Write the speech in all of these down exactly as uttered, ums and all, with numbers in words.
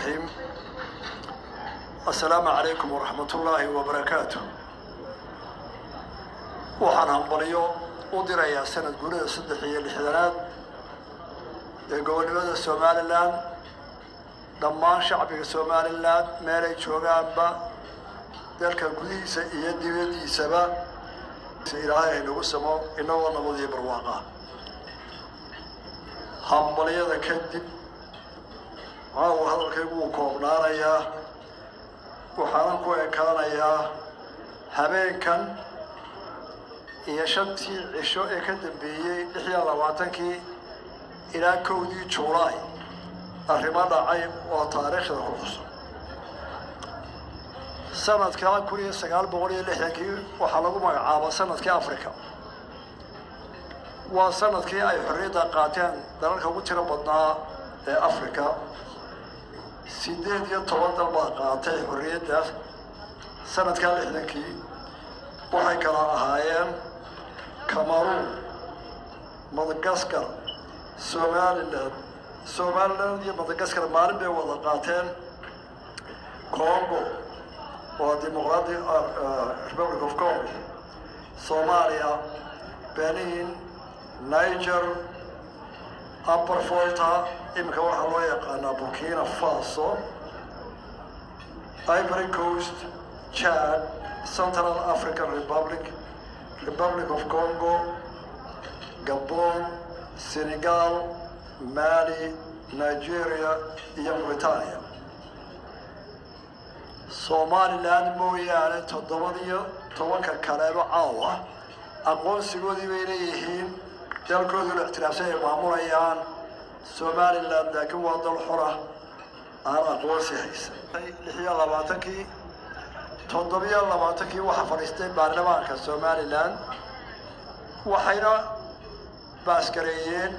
الرحيم. السلام عليكم ورحمة الله وبركاته. وحنا نقوليو ودريا سنة قولة صدقية الحدثات يقول لماذا الصومال الآن ضمان شعبي الصومال الآن ما لي شوغان با ذلك القديس يدي يدي سبا سيراهي نقسمه إنه ونبضي برواقه همبلية ذا كدب هاو هذا الكيبو كوبنانا يا وحانكو إكانا يا هبين كان يشنتي عشو إكدب بيي لحيا لواتنكي إلى كودي جولاي الرمال عيب وتاريخ الخصوص سنة كلا كوريا سجال بوري لحياكي وحلقوا مع عام سنة كأفريقيا وسنة كي أي حرية قاتين دارك وتر بدنا أفريقيا سيدين يتوضل باقاتين حرية ده سنة كلا لحياكي وحي كلا هايين كاميرون مدغشقر سوماليلاند سوماليلاند iyo مدغشقر maalin bay wada qaateen Congo oo Democratic Republic of Congo Somalia Benin Niger Upper Volta imika waxa loo yaqaan Burkina Faso Ivory Coast Chad Central African Republic Republic of Congo Gabon Senegal Mali Nigeria iyo Mauritania Somaliland mooyaane toddobadiyo tobanka kaleeba caawa aqoonsigoodii bay leeyihiin dalkoodu la ixtiraafsan ay maamulayaan Somaliland laakiin waa dal xor ah aan aqoonsi haysan lix iyo labaatankii toddobiyo labaatankii waxa fadhiistay baarlamaanka Somaliland waxayna baaskareeyeen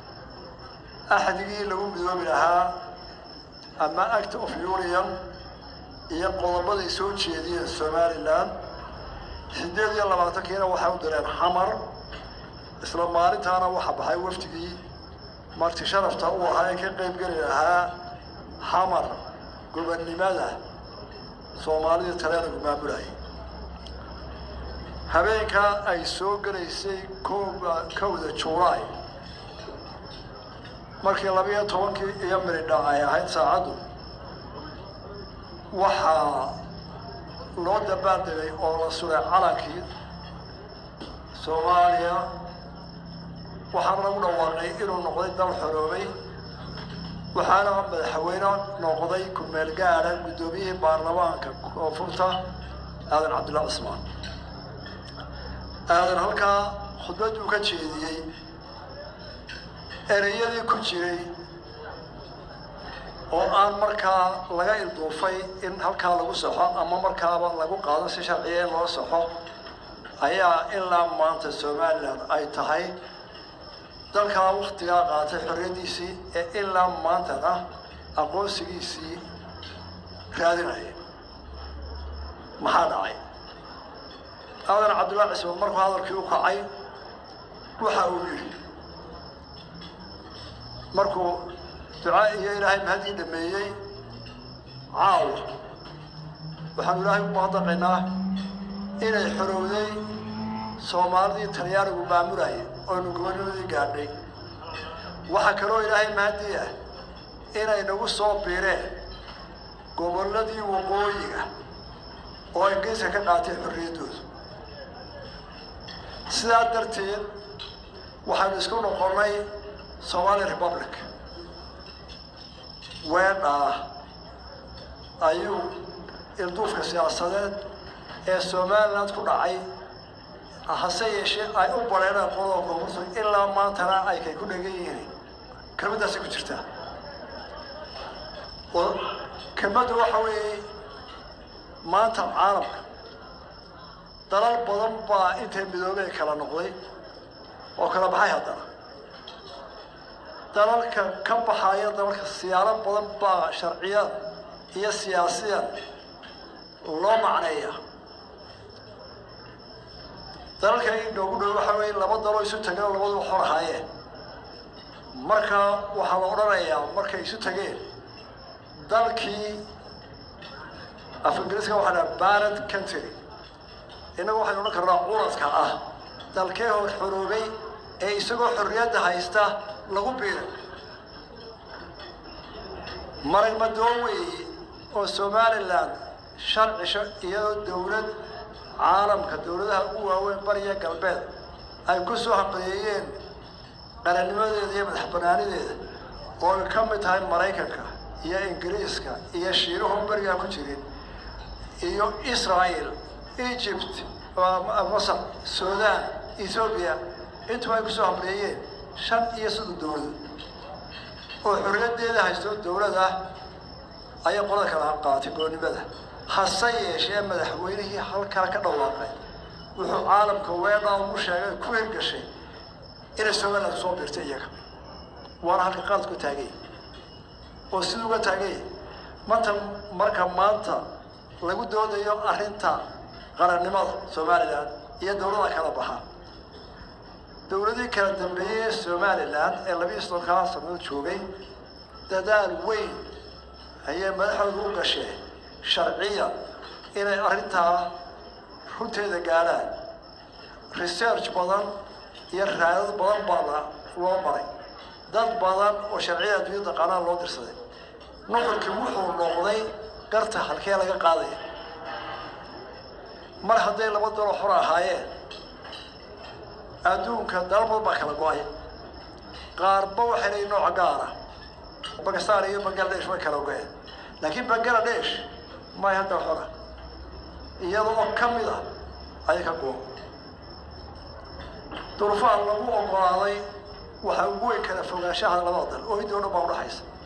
أحدي لو بدو منها أما أكت أوف يونيون يقول ما يسوي شيء دي الصوماليلاند حديد يلا ما تكينا وحاول درين حمر إسلام ماري تانا وحب هاي وفتقي مرتي شرفته هو هاي كقيم قلنا حمر قلنا لماذا صومالي تلانا ما براي هبيك أي سوق رئيسي كو كوذا شوراي markii labiyo tobankii iyo miridha ay ahayd saacadu waxa loo dabaaldegay oo la suray calankii Soomaaliya waxaan lagu dhawaaqay inuu noqday dal xoroobay waxaana madaxweyne noqday ku meel gaara gudoomiyihii baarlamaanka koonfurta aadan cabdulla cismaan aadan halkaa khudbad uu ka jeediyey ereyadii ku jiray oo aan markaa laga ilduufay in halkaa lagu saxo ama markaaba lagu qaado si sharciye loo saxo ayaa ilaa maanta Somaliland ay tahay dalka waqtiga qaatay xorriyadiisii ee ilaa maantana aqoonsigiisii raadinaya maxaa dhacay aadan cabdulla cismaan markuu hadalkii u kacay waxa uu yiri markuu ducaa iyo ilaahay mahadii dhameeyay caaw waxaan ilaahay u mahadnaqaynaa inay xorowday Soomaalidii Talyaanigu maamulay oo nugumadii gaadhay waxa kaloo ilaahay mahadii ah inay nagu soo biireen gobolladii waqooyiga oo Ingiriiska ka qaatay xorriyadooda sidaa darteed waxaan isku noqonay Somali Republic weedha ayuu ilduufka siyaasadeed ee Somaliland ku dhacay hase yeeshee ay u bareeraan qodobka koonfurta ilaa maantana ay ku dhagan yihiin kelmadaas ku jirta oo kelmadu waxa weeye maanta caalamka dalal badan baa intay midoobay kala noqday oo kala baxay haddana dalalka ka baxaya dalalka siyaalo badan baa sharciyad iyo siyaasiyad loo macneeyaa dalalka ay noogu dhow waxa weeye laba dalo isu tagaan labadu xor ahaayeen marka waxaa la odhanayaa markay isu tageen dalkii af ingiriiska waxaa dhaha parent country innagu waxaynu odhan karnaa culaska ah dalkee hor xoroobay ee isagoo xorriyadda haysta lagu biiray marag madoon weeye oo somaliland shan cisho iyadoo dowlad caalamka dowladaha ugu waaweyn bariya galbeed ay ku soo haqeeyeen qarannimadeeda iyo madax bannaanideeda oo ay ka mid tahay maraykanka iyo ingiriiska iyo shiinuhu barigaa ku jirin iyo israel egypt masar suudaan ethoobia intuba ay ku soo haqeeyeen shan iyo soddon dowlad oo xorriyaddeeda haysto dowlad ah ayay qolada kala qaatay goonnimada hase yeeshee madaxweynihii halkaa ka dhawaaqay wuxuu caalamka weedhaa ugu sheegay ku hirgashay inay somaliland soo biirtay iyaga waana halka qaladku taagay oo siduu uga taagay maanta marka maanta lagu doodayo arrinta qarannimada somaliland iyo dowladaha kala baxa dowladii kala dambeeyey somaliland ee labiyo soddonkaa sannadood joogay dadaal weyn ayay madaxdoodu u gasheen sharciya inay arrintaa runteeda gaadhaan research badan iyo raadad badan baana loo maray dad badan oo sharciya adduunyada qaanan loo dirsaday nuxurkii wuxuu noqday garta halkee laga qaadaya mar hadday laba dalo xor ahaayeen adduunka dalbad baa kala go-ay qaarba waxay leeyihin nooc gaara bakistan iyo bangladesh way kala go-een laakiin bangladesh may hadda xora iyadoo ka mid ah ayay ka go duruufaha lagu ogolaaday waxaa ugu weyn kala fogaanshaha labada dal oo idoono baa udhaxaysa